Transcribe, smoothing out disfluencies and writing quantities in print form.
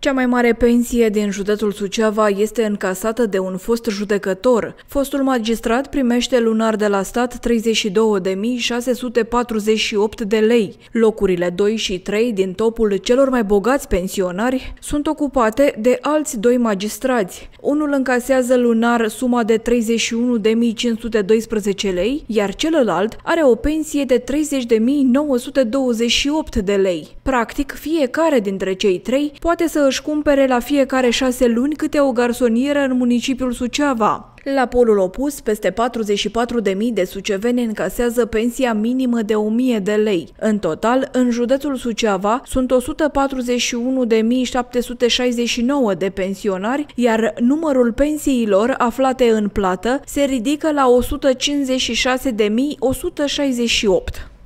Cea mai mare pensie din județul Suceava este încasată de un fost judecător. Fostul magistrat primește lunar de la stat 32.648 de lei. Locurile 2 și 3 din topul celor mai bogați pensionari sunt ocupate de alți doi magistrați. Unul încasează lunar suma de 31.512 lei, iar celălalt are o pensie de 30.928 de lei. Practic, fiecare dintre cei trei poate să își cumpere la fiecare 6 luni câte o garsonieră în municipiul Suceava. La polul opus, peste 44.000 de suceveni încasează pensia minimă de 1.000 de lei. În total, în județul Suceava sunt 141.769 de pensionari, iar numărul pensiilor aflate în plată se ridică la 156.168.